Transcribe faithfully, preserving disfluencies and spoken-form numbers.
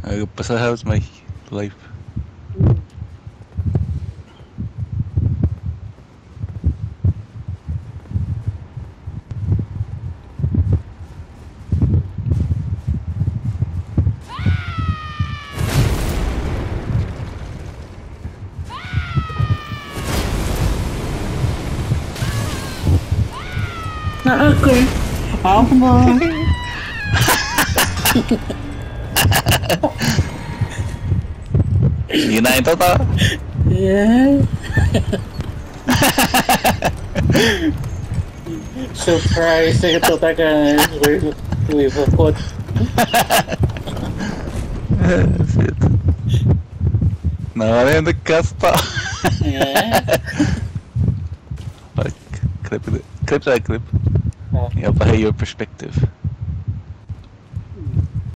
I guess I have my life. Aku, apa? Gina itu toh? Yeah. Surprise ito taga with with a foot. Shit. Now I'm in the cast. Yeah. Fuck. Clip it. Clip that clip. Oh. Yeah, but hey, your perspective.